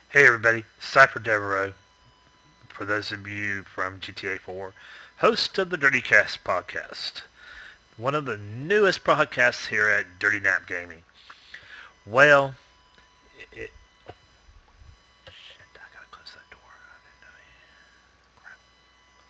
Hey everybody, Cypher Devereaux, for those of you from GTA 4, host of the Dirty Cast podcast, one of the newest podcasts here at Dirty Nap Gaming. Well,